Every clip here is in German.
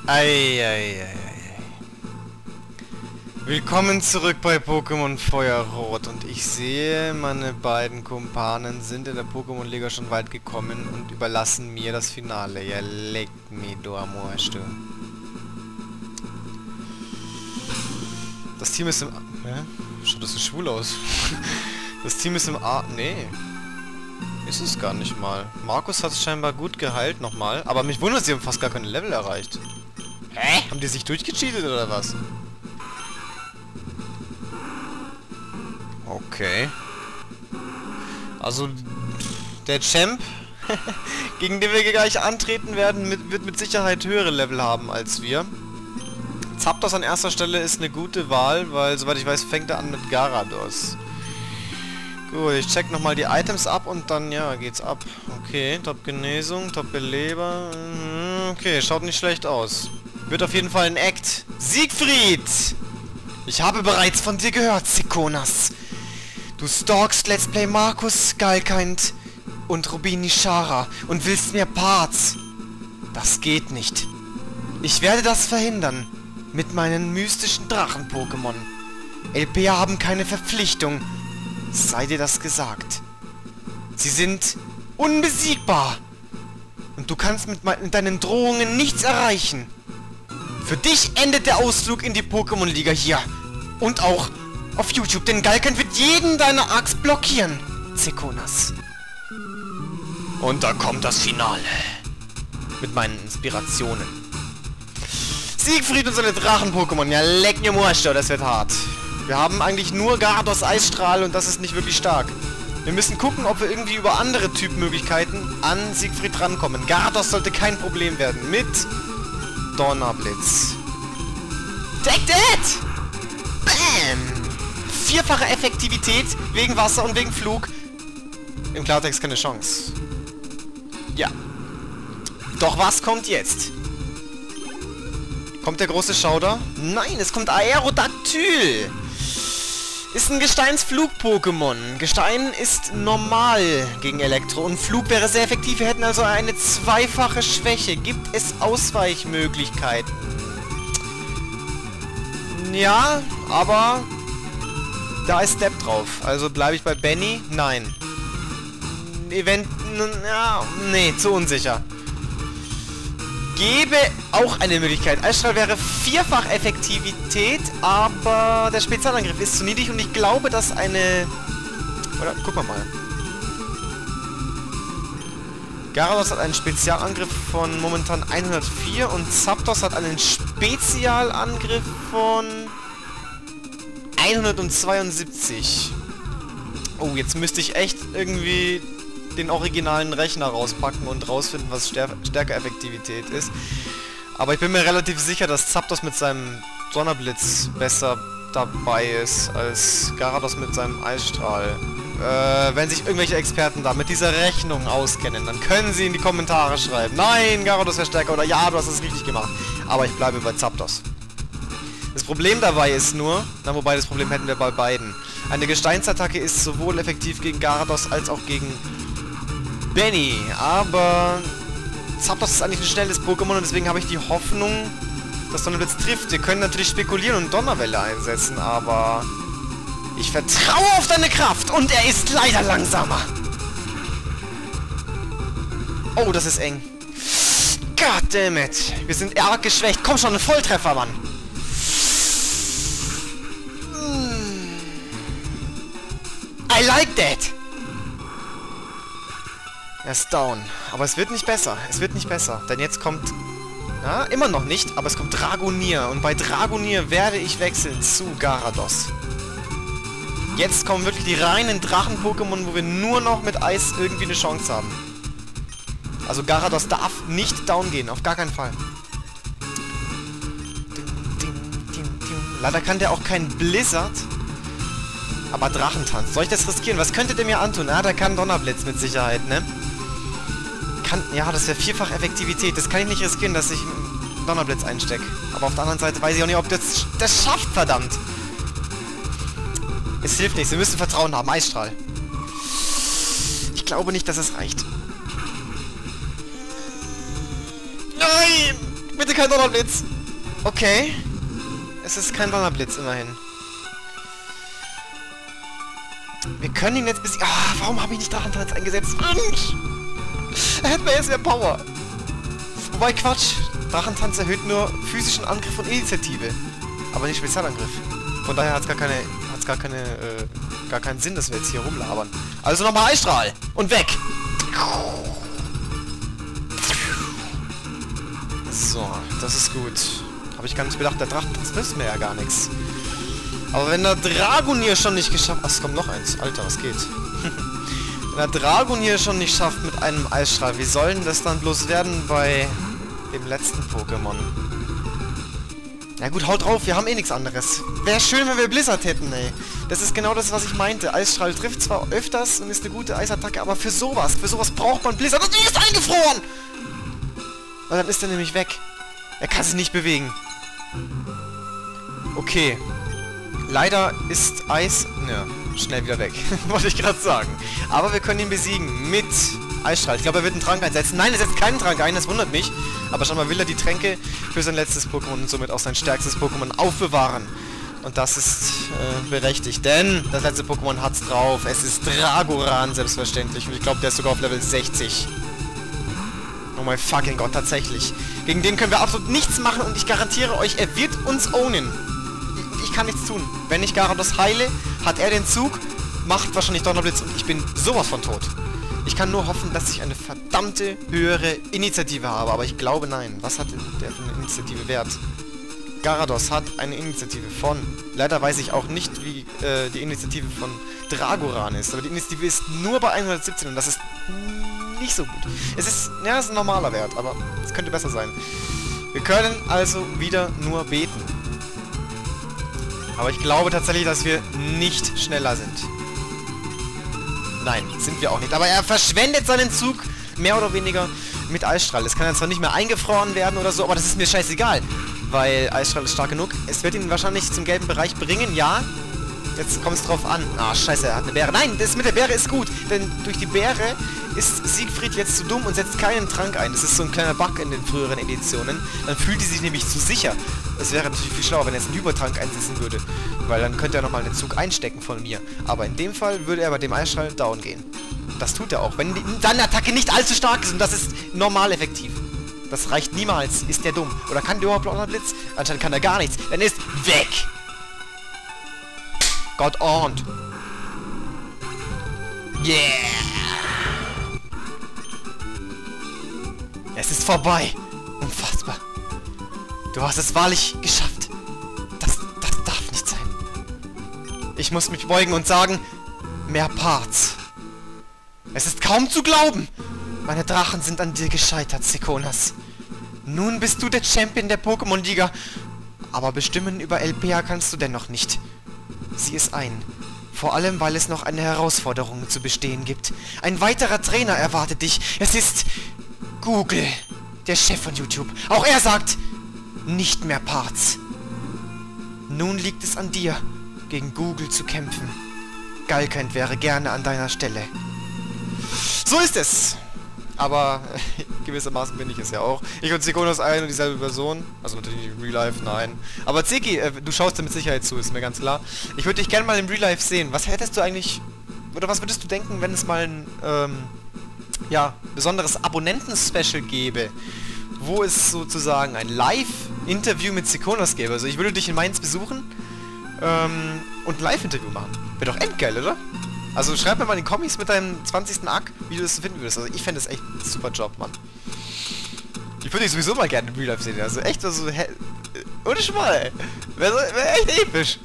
Eieiei. Willkommen zurück bei Pokémon Feuerrot und ich sehe, meine beiden Kumpanen sind in der Pokémon-Liga schon weit gekommen und überlassen mir das Finale. Ja, leck me do amor, du. Das Team ist im... Hä? Schaut das so schwul aus? Das Team ist im Nee. Ist es gar nicht mal. Markus hat es scheinbar gut geheilt nochmal. Aber mich wundert, sie haben fast gar keine Level erreicht. Hä? Haben die sich durchgecheatet oder was? Okay. Also, der Champ, gegen den wir gleich antreten werden, wird mit Sicherheit höhere Level haben als wir. Zapdos an erster Stelle ist eine gute Wahl, weil, soweit ich weiß, fängt er an mit Garados. Gut, ich check nochmal die Items ab und dann, ja, geht's ab. Okay, Top Genesung, Top Beleber. Okay, schaut nicht schlecht aus. Wird auf jeden Fall ein Act. Siegfried! Ich habe bereits von dir gehört, Sikonas. Du stalkst Let's Play Markus, Galkind und Rubin Nishara und willst mir Parts. Das geht nicht. Ich werde das verhindern. Mit meinen mystischen Drachen-Pokémon. LPA haben keine Verpflichtung. Sei dir das gesagt. Sie sind unbesiegbar. Und du kannst mit deinen Drohungen nichts erreichen. Für dich endet der Ausflug in die Pokémon-Liga hier. Und auch auf YouTube, denn Galkind wird jeden deiner Arcs blockieren. Sikonas. Und da kommt das Finale. Mit meinen Inspirationen. Siegfried und seine Drachen-Pokémon. Ja, leck mir Moorstau, das wird hart. Wir haben eigentlich nur Garados Eisstrahl und das ist nicht wirklich stark. Wir müssen gucken, ob wir irgendwie über andere Typmöglichkeiten an Siegfried rankommen. Garados sollte kein Problem werden. Mit Donnerblitz. Take that! Bam! Vierfache Effektivität wegen Wasser und wegen Flug. Im Klartext keine Chance. Ja. Doch was kommt jetzt? Kommt der große Schauder? Nein, es kommt Aerodactyl. Ist ein Gesteinsflug-Pokémon. Gestein ist normal gegen Elektro und Flug wäre sehr effektiv. Wir hätten also eine zweifache Schwäche. Gibt es Ausweichmöglichkeiten? Ja, aber da ist Step drauf. Also bleibe ich bei Benny? Nein. Ja, nee, zu unsicher. Gebe auch eine Möglichkeit. Eisstrahl wäre vierfach Effektivität, aber der Spezialangriff ist zu niedrig und ich glaube, dass eine... Oder, gucken wir mal. Garados hat einen Spezialangriff von momentan 104 und Zapdos hat einen Spezialangriff von 172. Oh, jetzt müsste ich echt irgendwie den originalen Rechner rauspacken und rausfinden, was Stärke-Effektivität ist. Aber ich bin mir relativ sicher, dass Zapdos mit seinem Donnerblitz besser dabei ist als Garados mit seinem Eisstrahl. Wenn sich irgendwelche Experten da mit dieser Rechnung auskennen, dann können sie in die Kommentare schreiben. Nein, Garados wäre stärker oder ja, du hast es richtig gemacht. Aber ich bleibe bei Zapdos. Das Problem dabei ist nur, na wobei das Problem hätten wir bei beiden. Eine Gesteinsattacke ist sowohl effektiv gegen Garados als auch gegen Benny, aber Zapdos ist eigentlich ein schnelles Pokémon und deswegen habe ich die Hoffnung, dass Donnerblitz trifft. Wir können natürlich spekulieren und Donnerwelle einsetzen, aber ich vertraue auf deine Kraft und er ist leider langsamer. Oh, das ist eng. Goddammit. Wir sind arg geschwächt. Komm schon, ein Volltreffer, Mann. I like that. Er ist down. Aber es wird nicht besser. Es wird nicht besser. Denn jetzt kommt... Ja, immer noch nicht, aber es kommt Dragonier. Und bei Dragonier werde ich wechseln zu Garados. Jetzt kommen wirklich die reinen Drachen-Pokémon, wo wir nur noch mit Eis irgendwie eine Chance haben. Also Garados darf nicht down gehen. Auf gar keinen Fall. Leider kann der auch kein Blizzard. Aber Drachentanz. Soll ich das riskieren? Was könnte der mir antun? Ah, der kann Donnerblitz mit Sicherheit, ne? Ja, das wäre vierfach Effektivität. Das kann ich nicht riskieren, dass ich einen Donnerblitz einstecke. Aber auf der anderen Seite weiß ich auch nicht, ob das schafft, verdammt. Es hilft nichts. Wir müssen Vertrauen haben. Eisstrahl. Ich glaube nicht, dass es reicht. Nein! Bitte kein Donnerblitz! Okay. Es ist kein Donnerblitz, immerhin. Wir können ihn jetzt besiegen. Ah, warum habe ich nicht Drachentanz eingesetzt? Er hätte mir jetzt mehr Power. Wobei, Quatsch. Drachentanz erhöht nur physischen Angriff und Initiative. Aber nicht Spezialangriff. Von daher hat es gar keinen Sinn, dass wir jetzt hier rumlabern. Also nochmal Eisstrahl. Und weg. So, das ist gut. Habe ich gar nicht bedacht, der Drachentanz nützt mir ja gar nichts. Aber wenn der Dragon hier schon nicht geschafft... Ach, es kommt noch eins. Alter, was geht? Wenn der Dragon hier schon nicht schafft mit einem Eisstrahl, wie soll denn das dann bloß werden bei dem letzten Pokémon? Na gut, haut drauf, wir haben eh nichts anderes. Wäre schön, wenn wir Blizzard hätten, ey. Das ist genau das, was ich meinte. Eisstrahl trifft zwar öfters und ist eine gute Eisattacke, aber für sowas braucht man Blizzard. Und die ist eingefroren! Weil dann ist er nämlich weg. Er kann sich nicht bewegen. Okay. Leider ist Eis... Ja, schnell wieder weg. Wollte ich gerade sagen. Aber wir können ihn besiegen mit Eisstrahl. Ich glaube, er wird einen Trank einsetzen. Nein, er setzt keinen Trank ein, das wundert mich. Aber scheinbar will er die Tränke für sein letztes Pokémon und somit auch sein stärkstes Pokémon aufbewahren. Und das ist berechtigt, denn das letzte Pokémon hat's drauf. Es ist Dragoran, selbstverständlich. Und ich glaube, der ist sogar auf Level 60. Oh mein fucking Gott, tatsächlich. Gegen den können wir absolut nichts machen und ich garantiere euch, er wird uns ownen. Ich kann nichts tun. Wenn ich Gyarados heile, hat er den Zug, macht wahrscheinlich Donnerblitz und ich bin sowas von tot. Ich kann nur hoffen, dass ich eine verdammte höhere Initiative habe, aber ich glaube nein. Was hat der für eine Initiative wert? Gyarados hat eine Initiative von... Leider weiß ich auch nicht, wie die Initiative von Dragoran ist, aber die Initiative ist nur bei 117 und das ist nicht so gut. Es ist ein normaler Wert, aber es könnte besser sein. Wir können also wieder nur beten. Aber ich glaube tatsächlich, dass wir nicht schneller sind. Nein, sind wir auch nicht. Aber er verschwendet seinen Zug mehr oder weniger mit Eisstrahl. Es kann ja zwar nicht mehr eingefroren werden oder so, aber das ist mir scheißegal. Weil Eisstrahl ist stark genug. Es wird ihn wahrscheinlich zum gelben Bereich bringen, ja. Jetzt kommt es drauf an. Ah, scheiße, er hat eine Beere. Nein, das mit der Beere ist gut. Denn durch die Beere ist Siegfried jetzt zu dumm und setzt keinen Trank ein. Das ist so ein kleiner Bug in den früheren Editionen. Dann fühlt die sich nämlich zu sicher. Es wäre natürlich viel schlauer, wenn er jetzt einen Hypertrank einsetzen würde. Weil dann könnte er nochmal einen Zug einstecken von mir. Aber in dem Fall würde er bei dem Eisstrahl down gehen. Das tut er auch. Wenn seine Attacke nicht allzu stark ist und das ist normal effektiv. Das reicht niemals. Ist der dumm? Oder kann der überhaupt Donnerblitz? Anscheinend kann er gar nichts. Dann ist weg! Gott und. Yeah! Es ist vorbei. Unfassbar. Du hast es wahrlich geschafft. Das darf nicht sein. Ich muss mich beugen und sagen, mehr Parts. Es ist kaum zu glauben. Meine Drachen sind an dir gescheitert, Sikonas. Nun bist du der Champion der Pokémon-Liga. Aber bestimmen über LPA kannst du dennoch nicht. Sieh es ein. Vor allem, weil es noch eine Herausforderung zu bestehen gibt. Ein weiterer Trainer erwartet dich. Es ist Google, der Chef von YouTube. Auch er sagt, nicht mehr Parts. Nun liegt es an dir, gegen Google zu kämpfen. Galkend wäre gerne an deiner Stelle. So ist es. Aber gewissermaßen bin ich es ja auch. Ich und Sikonas ein und dieselbe Person. Also natürlich nicht im Real Life, nein. Aber Zeki, du schaust dir mit Sicherheit zu, ist mir ganz klar. Ich würde dich gerne mal im Real Life sehen. Was hättest du eigentlich... Oder was würdest du denken, wenn es mal ein... besonderes Abonnenten-Special gäbe? Wo es sozusagen ein Live-Interview mit Sikonas gäbe. Also ich würde dich in Mainz besuchen und ein Live-Interview machen. Wäre doch endgeil, oder? Also schreib mir mal in die Kommis mit deinem 20. Ack, wie du das finden würdest. Also ich fände das echt ein super Job, Mann. Ich würde dich sowieso mal gerne im Real Life sehen. Also echt, also... ohne Schmal. Wäre echt episch.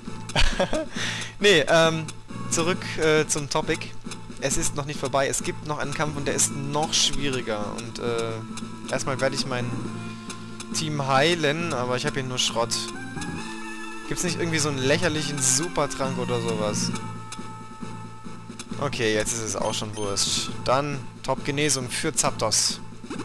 Nee, zurück zum Topic. Es ist noch nicht vorbei. Es gibt noch einen Kampf und der ist noch schwieriger. Und erstmal werde ich mein Team heilen, aber ich habe hier nur Schrott. Gibt's nicht irgendwie so einen lächerlichen Supertrank oder sowas? Okay, jetzt ist es auch schon wurscht. Dann Top-Genesung für Zapdos.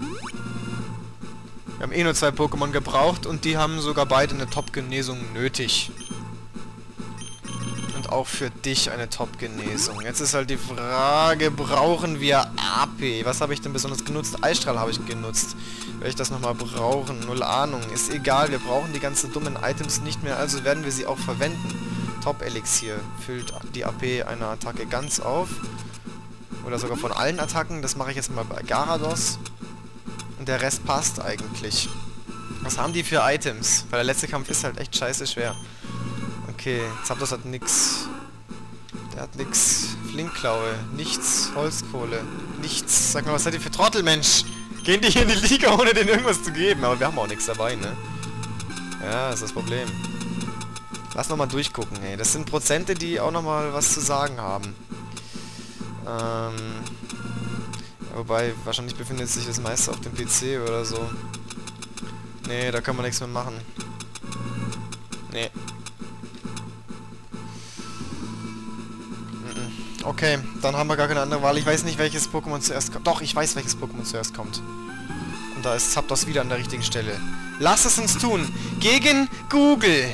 Wir haben eh nur 2 Pokémon gebraucht und die haben sogar beide eine Top-Genesung nötig. Und auch für dich eine Top-Genesung. Jetzt ist halt die Frage, brauchen wir AP? Was habe ich denn besonders genutzt? Eisstrahl habe ich genutzt. Werde ich das nochmal brauchen? Null Ahnung. Ist egal, wir brauchen die ganzen dummen Items nicht mehr, also werden wir sie auch verwenden. Top-Elixier füllt die AP einer Attacke ganz auf. Oder sogar von allen Attacken. Das mache ich jetzt mal bei Garados. Und der Rest passt eigentlich. Was haben die für Items? Weil der letzte Kampf ist halt echt scheiße schwer. Okay, Zapdos hat nix. Der hat nix. Flinkklaue. Nichts. Holzkohle. Nichts. Sag mal, was seid ihr für Trottel, Mensch? Gehen die hier in die Liga, ohne denen irgendwas zu geben? Aber wir haben auch nichts dabei, ne? Ja, das ist das Problem. Lass nochmal durchgucken, ey. Das sind Prozente, die auch nochmal was zu sagen haben. Wobei, wahrscheinlich befindet sich das meiste auf dem PC oder so. Nee, da kann man nichts mehr machen. Nee. Okay, dann haben wir gar keine andere Wahl. Ich weiß nicht, welches Pokémon zuerst kommt. Doch, ich weiß, welches Pokémon zuerst kommt. Und da ist Zapdos wieder an der richtigen Stelle. Lass es uns tun. Gegen Google.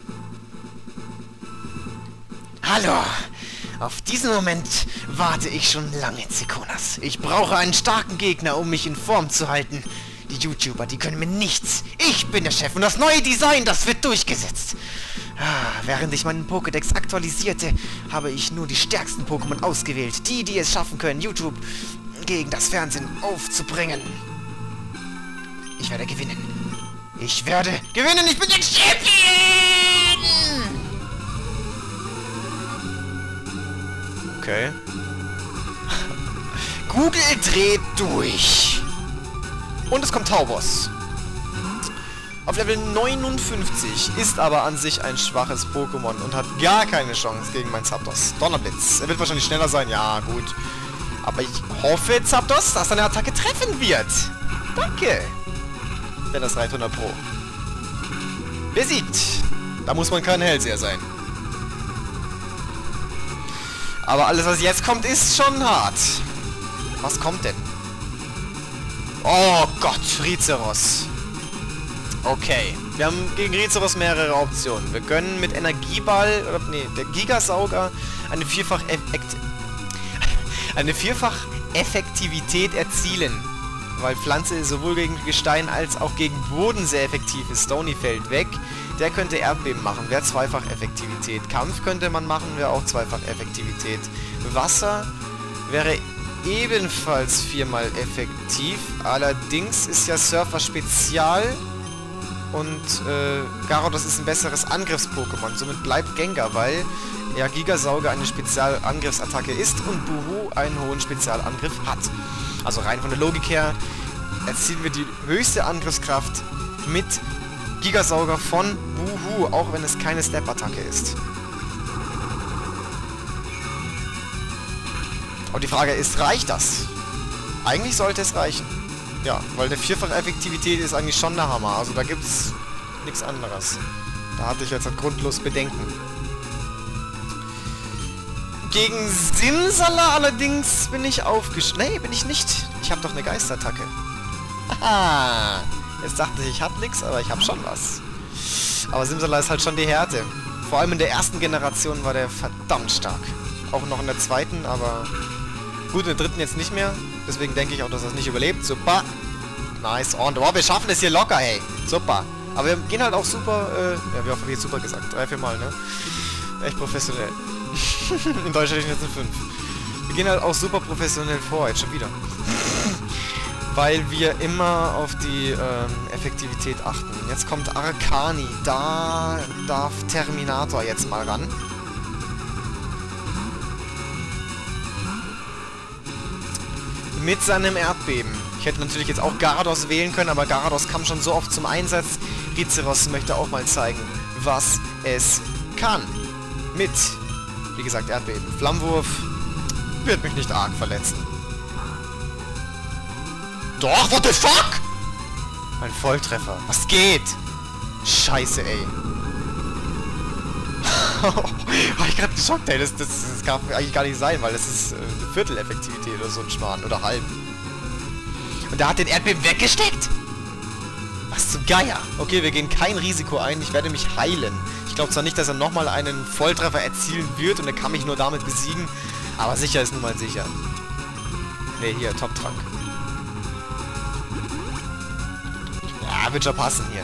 Hallo. Auf diesen Moment warte ich schon lange, Zikonas. Ich brauche einen starken Gegner, um mich in Form zu halten. Die YouTuber, die können mir nichts. Ich bin der Chef und das neue Design, das wird durchgesetzt. Während ich meinen Pokédex aktualisierte, habe ich nur die stärksten Pokémon ausgewählt. Die es schaffen können, YouTube gegen das Fernsehen aufzubringen. Ich werde gewinnen. Ich werde gewinnen. Ich bin der Champion! Okay. Google dreht durch. Und es kommt Taubos. Auf Level 59 ist aber an sich ein schwaches Pokémon und hat gar keine Chance gegen mein Zapdos. Donnerblitz. Er wird wahrscheinlich schneller sein. Ja, gut. Aber ich hoffe, Zapdos, dass seine Attacke treffen wird. Danke. Denn das reicht 100 Pro. Besiegt. Da muss man kein Hellseher sein. Aber alles, was jetzt kommt, ist schon hart. Was kommt denn? Oh Gott, Rizeros. Okay. Wir haben gegen Rizeros mehrere Optionen. Wir können mit Energieball, oder nee, der Gigasauger eine Vierfach-Effektivität erzielen. Weil Pflanze sowohl gegen Gestein als auch gegen Boden sehr effektiv ist. Stony fällt weg. Der könnte Erdbeben machen, wäre Zweifach-Effektivität. Kampf könnte man machen, wäre auch Zweifach-Effektivität. Wasser wäre ebenfalls 4-mal effektiv. Allerdings ist ja Surfer Spezial und Gyarados ist ein besseres Angriffs-Pokémon. Somit bleibt Gengar, weil ja Gigasauger eine Spezialangriffsattacke ist und Buhu einen hohen Spezialangriff hat. Also rein von der Logik her erzielen wir die höchste Angriffskraft mit Gigasauger von Buhu, auch wenn es keine Step-Attacke ist. Und die Frage ist, reicht das? Eigentlich sollte es reichen. Ja, weil der Vierfach-Effektivität ist eigentlich schon der Hammer. Also da gibt es nichts anderes. Da hatte ich jetzt halt grundlos Bedenken. Gegen Simsala allerdings bin ich aufgeschnitten. Nee, bin ich nicht. Ich habe doch eine Geistattacke. Haha. Jetzt dachte ich habe nichts, aber ich habe schon was. Aber Simsala ist halt schon die Härte. Vor allem in der ersten Generation war der verdammt stark. Auch noch in der zweiten, aber gut, in der dritten jetzt nicht mehr. Deswegen denke ich auch, dass er es nicht überlebt. Super. Nice. Und oh, wir schaffen es hier locker, hey. Super. Aber wir gehen halt auch super, ja, wie oft habe ich jetzt super gesagt? 3-4 Mal, ne? Echt professionell. In Deutsch hätte ich jetzt eine 5. Wir gehen halt auch super professionell vor, jetzt schon wieder. Weil wir immer auf die Effektivität achten. Jetzt kommt Arcani. Da darf Terminator jetzt mal ran. Mit seinem Erdbeben. Ich hätte natürlich jetzt auch Gyarados wählen können, aber Gyarados kam schon so oft zum Einsatz. Rizeros möchte auch mal zeigen, was es kann. Mit, wie gesagt, Erdbeben. Flammenwurf wird mich nicht arg verletzen. Doch, what the fuck? Ein Volltreffer. Was geht? Scheiße, ey. War ich gerade geschockt, ey. Das darf eigentlich gar nicht sein, weil das ist eine Viertel-Effektivität oder so ein Schmarrn. Oder halb. Und der hat den Erdbeben weggesteckt? Was zum Geier? Okay, wir gehen kein Risiko ein. Ich werde mich heilen. Ich glaube zwar nicht, dass er nochmal einen Volltreffer erzielen wird und er kann mich nur damit besiegen, aber sicher ist nun mal sicher. Ne, hier, Top-Trank. Ja, wird schon passen hier.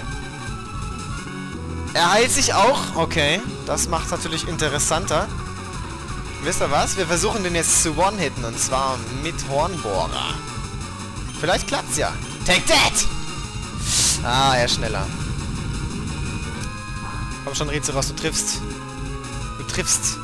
Er heilt sich auch. Okay, das macht es natürlich interessanter. Wisst ihr was? Wir versuchen den jetzt zu one-hitten und zwar mit Hornbohrer. Vielleicht klappt's ja. Take that! Ah, er ist schneller. Komm schon, Rizeros, du triffst. Du triffst.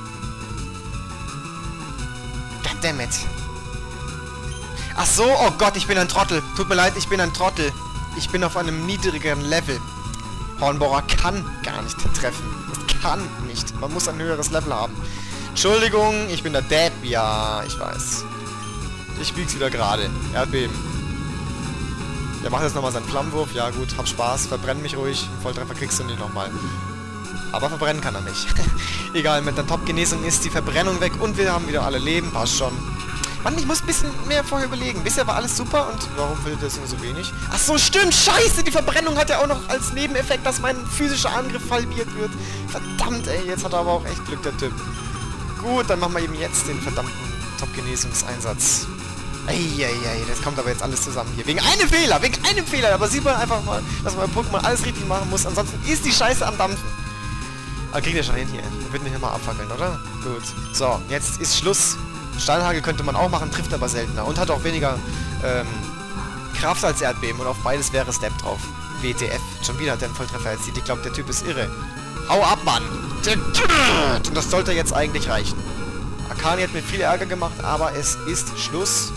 Goddammit. Ach so, oh Gott, ich bin ein Trottel. Tut mir leid, ich bin ein Trottel. Ich bin auf einem niedrigeren Level. Hornbohrer kann gar nicht treffen. Das kann nicht. Man muss ein höheres Level haben. Entschuldigung, ich bin der Depp. Ja, ich weiß. Ich bieg's wieder gerade. Erdbeben. Der macht jetzt nochmal seinen Flammenwurf. Ja gut, hab Spaß. Verbrenn mich ruhig. Einen Volltreffer kriegst du nicht nochmal. Aber verbrennen kann er mich. Egal, mit der Top-Genesung ist die Verbrennung weg und wir haben wieder alle Leben. Passt schon. Mann, ich muss ein bisschen mehr vorher überlegen. Bisher war alles super und warum will das nur so wenig? Ach so, stimmt, scheiße, die Verbrennung hat ja auch noch als Nebeneffekt, dass mein physischer Angriff halbiert wird. Verdammt, ey, jetzt hat er aber auch echt Glück, der Typ. Gut, dann machen wir eben jetzt den verdammten Top-Genesungseinsatz. Eieiei, das kommt aber jetzt alles zusammen hier. Wegen einem Fehler, aber sieht man einfach mal, dass man bei Pokémon alles richtig machen muss, ansonsten ist die Scheiße am Dampfen. Aber kriegt er schon hin hier. Er wird mich immer abfackeln, oder? Gut. So, jetzt ist Schluss. Steinhagel könnte man auch machen, trifft aber seltener. Und hat auch weniger Kraft als Erdbeben. Und auf beides wäre Step drauf. WTF. Schon wieder hat er einen Volltreffer erzielt. Ich glaube, der Typ ist irre. Hau ab, Mann! Und das sollte jetzt eigentlich reichen. Akani hat mir viel Ärger gemacht, aber es ist Schluss.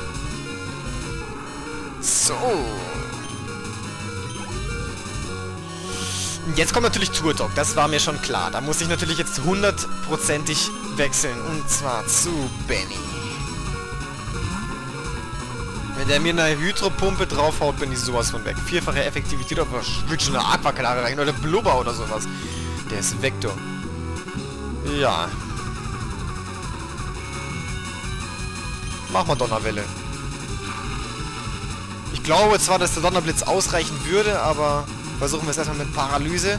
So. Jetzt kommt natürlich Turtok, das war mir schon klar. Da muss ich natürlich jetzt 100%ig wechseln. Und zwar zu Benny. Wenn der mir eine Hydropumpe draufhaut, bin ich sowas von weg. Vierfache Effektivität auf eine Aquaklare rein oder Blubber oder sowas. Der ist Vektor. Ja. Mach mal Donnerwelle. Ich glaube zwar, dass der Donnerblitz ausreichen würde, aber versuchen wir es erstmal mit Paralyse.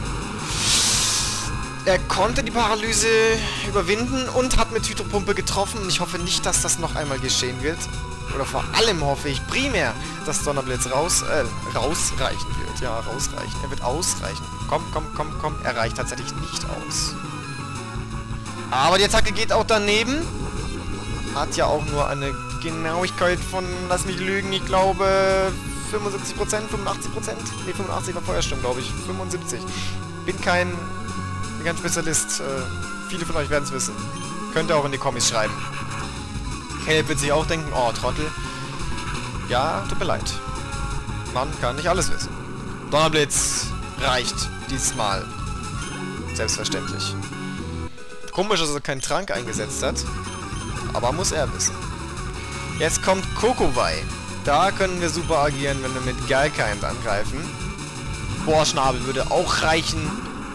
Er konnte die Paralyse überwinden und hat mit Hydropumpe getroffen. Ich hoffe nicht, dass das noch einmal geschehen wird. Oder vor allem hoffe ich primär, dass Donnerblitz rausreichen wird. Ja, rausreichen. Er wird ausreichen. Komm. Er reicht tatsächlich nicht aus. Aber die Attacke geht auch daneben. Hat ja auch nur eine Genauigkeit von, lass mich lügen, ich glaube 75%, 85%? Ne, 85 war vorher schon, glaube ich. 75. Bin kein Spezialist. Viele von euch werden es wissen. Könnt ihr auch in die Kommis schreiben. Caleb wird sich auch denken, oh, Trottel. Ja, tut mir leid. Man kann nicht alles wissen. Donnerblitz reicht diesmal. Selbstverständlich. Komisch, dass er keinen Trank eingesetzt hat. Aber muss er wissen. Jetzt kommt Kokowai. Da können wir super agieren, wenn wir mit Geilkind angreifen. Bohrschnabel würde auch reichen.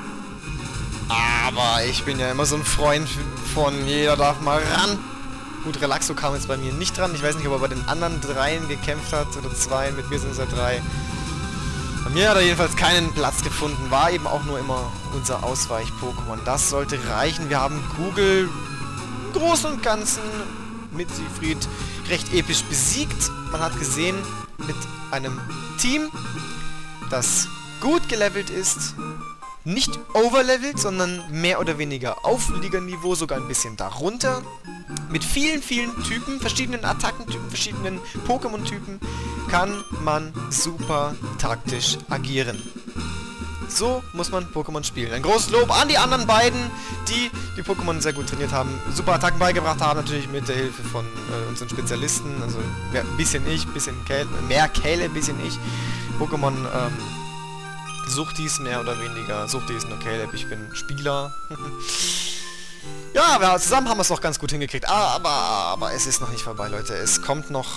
Aber ich bin ja immer so ein Freund von jeder darf mal ran. Gut, Relaxo kam jetzt bei mir nicht dran. Ich weiß nicht, ob er bei den anderen dreien gekämpft hat. Oder zwei. Mit mir sind es ja drei. Bei mir hat er jedenfalls keinen Platz gefunden. War eben auch nur immer unser Ausweich-Pokémon. Das sollte reichen. Wir haben Kugel im Großen und Ganzen mit Siegfried recht episch besiegt. Man hat gesehen, mit einem Team, das gut gelevelt ist, nicht overlevelt, sondern mehr oder weniger auf Liganiveau, sogar ein bisschen darunter, mit vielen Typen, verschiedenen Attackentypen, verschiedenen Pokémon-Typen, kann man super taktisch agieren. So muss man Pokémon spielen. Ein großes Lob an die anderen beiden, die die Pokémon sehr gut trainiert haben, super Attacken beigebracht haben, natürlich mit der Hilfe von unseren Spezialisten, also ein bisschen ich, mehr Caleb, ein bisschen ich. Pokémon Suchtis mehr oder weniger, Suchtis nur Caleb, ich bin Spieler. Ja, zusammen haben wir es doch ganz gut hingekriegt, aber es ist noch nicht vorbei, Leute. Es kommt noch,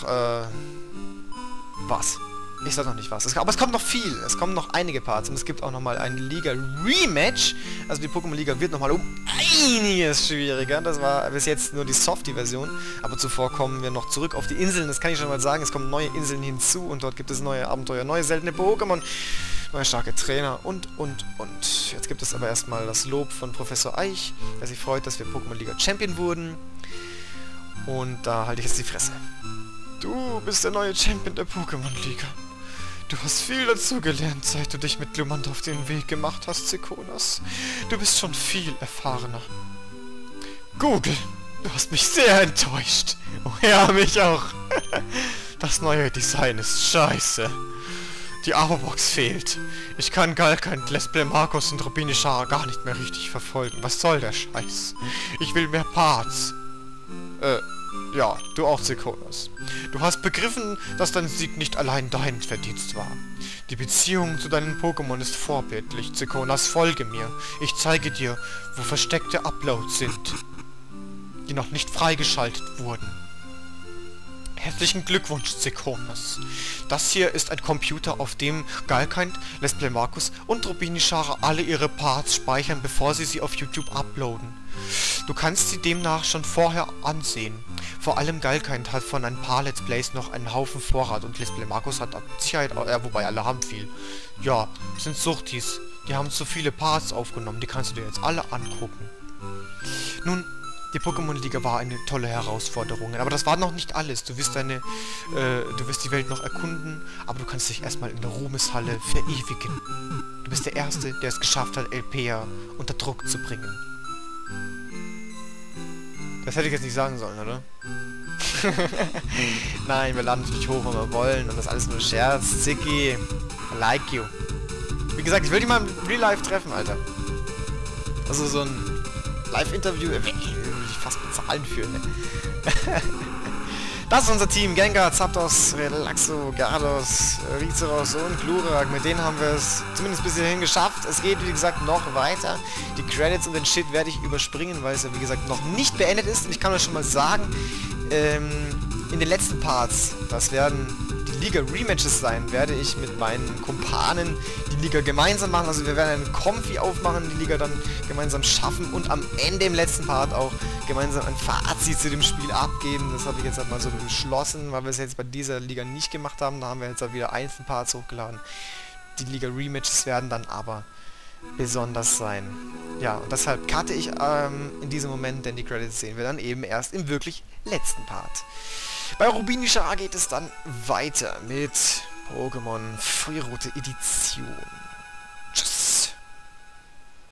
was? Ich sag noch nicht was. Aber es kommt noch viel. Es kommen noch einige Parts. Und es gibt auch nochmal ein Liga-Rematch. Also die Pokémon-Liga wird nochmal um einiges schwieriger. Das war bis jetzt nur die Softie-Version. Aber zuvor kommen wir noch zurück auf die Inseln. Das kann ich schon mal sagen. Es kommen neue Inseln hinzu. Und dort gibt es neue Abenteuer, neue seltene Pokémon. neue starke Trainer und. Jetzt gibt es aber erstmal das Lob von Professor Eich, der sich freut, dass wir Pokémon Liga Champion wurden. Und da halte ich jetzt die Fresse. Du bist der neue Champion der Pokémon Liga. Du hast viel dazu gelernt, seit du dich mit Glumanda auf den Weg gemacht hast, Sekonas. Du bist schon viel erfahrener. Google, du hast mich sehr enttäuscht. Oh ja, mich auch. Das neue Design ist scheiße. Die Abo-Box fehlt. Ich kann Galkant, Lesplemarkus und Rubinischara gar nicht mehr richtig verfolgen. Was soll der Scheiß? Ich will mehr Parts. Ja, du auch, Sekonas. Du hast begriffen, dass dein Sieg nicht allein dein Verdienst war. Die Beziehung zu deinen Pokémon ist vorbildlich, Sekonas. Folge mir. Ich zeige dir, wo versteckte Uploads sind, die noch nicht freigeschaltet wurden. Herzlichen Glückwunsch, Sekonas. Das hier ist ein Computer, auf dem Galkant, Lesplemarkus und Rubinischara alle ihre Parts speichern, bevor sie auf YouTube uploaden. Du kannst sie demnach schon vorher ansehen. Vor allem Galkant hat von ein paar Let's Plays noch einen Haufen Vorrat und Lesplemarkus hat mit Sicherheit, wobei alle haben viel. Ja, sind Suchtis. Die haben zu viele Parts aufgenommen, die kannst du dir jetzt alle angucken. Nun, die Pokémon-Liga war eine tolle Herausforderung, aber das war noch nicht alles. Du wirst die Welt noch erkunden, aber du kannst dich erstmal in der Ruhmeshalle verewigen. Du bist der Erste, der es geschafft hat, Elpea unter Druck zu bringen. Das hätte ich jetzt nicht sagen sollen, oder? Nein, wir laden natürlich hoch, wenn wir wollen, und das ist alles nur Scherz. Zicki, I like you. Wie gesagt, ich will dich mal im Real Life treffen, Alter. Also so ein Live-Interview, will ich fast bezahlen für, ne? Das ist unser Team. Gengar, Zapdos, Relaxo, Gyarados, Rizeros und Glurak. Mit denen haben wir es zumindest bis hierhin geschafft. Es geht, wie gesagt, noch weiter. Die Credits und den Shit werde ich überspringen, weil es ja, wie gesagt, noch nicht beendet ist. Und ich kann euch schon mal sagen, in den letzten Parts, das werden die Liga-Rematches sein, werde ich mit meinen Kumpanen die Liga gemeinsam machen. Also wir werden einen Comfy aufmachen, die Liga dann gemeinsam schaffen und am Ende im letzten Part auch gemeinsam ein Fazit zu dem Spiel abgeben. Das habe ich jetzt halt mal so beschlossen, weil wir es jetzt bei dieser Liga nicht gemacht haben. Da haben wir jetzt auch wieder einzelne Parts hochgeladen. Die Liga-Rematches werden dann aber besonders sein. Ja, und deshalb cutte ich in diesem Moment, denn die Credits sehen wir dann eben erst im wirklich letzten Part. Bei Rubinischara geht es dann weiter mit Pokémon Feuerrote Edition.